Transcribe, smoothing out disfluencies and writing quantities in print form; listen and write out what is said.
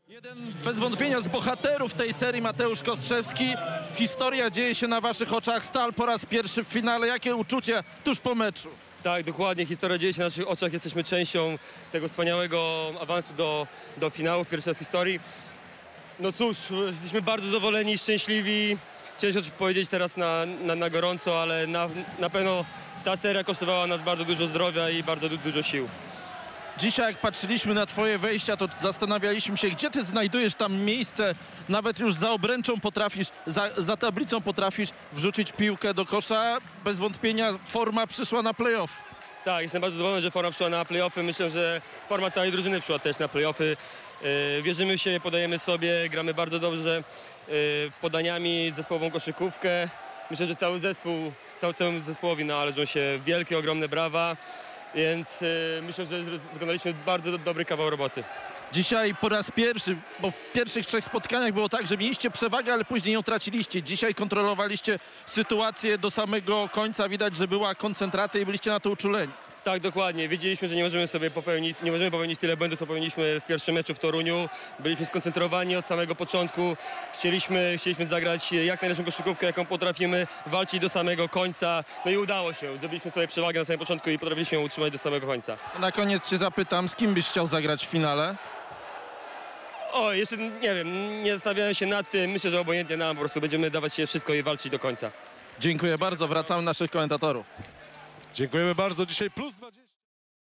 Jeden bez wątpienia z bohaterów tej serii, Mateusz Kostrzewski. Historia dzieje się na waszych oczach. Stal po raz pierwszy w finale. Jakie uczucia tuż po meczu? Tak, dokładnie. Historia dzieje się na naszych oczach. Jesteśmy częścią tego wspaniałego awansu do finału, pierwszy raz w historii. No cóż, jesteśmy bardzo zadowoleni, szczęśliwi. Ciężko coś powiedzieć teraz na gorąco, ale na pewno ta seria kosztowała nas bardzo dużo zdrowia i bardzo dużo sił. Dzisiaj jak patrzyliśmy na twoje wejścia, to zastanawialiśmy się, gdzie ty znajdujesz tam miejsce. Nawet już za obręczą potrafisz, za tablicą potrafisz wrzucić piłkę do kosza. Bez wątpienia forma przyszła na playoff. Tak, jestem bardzo zadowolony, że forma przyszła na playoffy. Myślę, że forma całej drużyny przyszła też na playoffy. Wierzymy w siebie, podajemy sobie, gramy bardzo dobrze podaniami, zespołową koszykówkę. Myślę, że cały zespół, całemu zespołowi należą się wielkie, ogromne brawa. Więc myślę, że wykonaliśmy bardzo dobry kawał roboty. Dzisiaj po raz pierwszy, bo w pierwszych 3 spotkaniach było tak, że mieliście przewagę, ale później ją traciliście. Dzisiaj kontrolowaliście sytuację do samego końca. Widać, że była koncentracja i byliście na to uczuleni. Tak, dokładnie. Wiedzieliśmy, że nie możemy popełnić tyle błędów, co popełniliśmy w pierwszym meczu w Toruniu. Byliśmy skoncentrowani od samego początku. Chcieliśmy zagrać jak najlepszą koszykówkę, jaką potrafimy, walczyć do samego końca. No i udało się. Zdobyliśmy sobie przewagę na samym początku i potrafiliśmy ją utrzymać do samego końca. Na koniec się zapytam, z kim byś chciał zagrać w finale? O, jeszcze nie wiem, nie zastanawiałem się nad tym. Myślę, że obojętnie nam, po prostu będziemy dawać się wszystko i walczyć do końca. Dziękuję bardzo, wracamy do naszych komentatorów. Dziękujemy bardzo. Dzisiaj +20.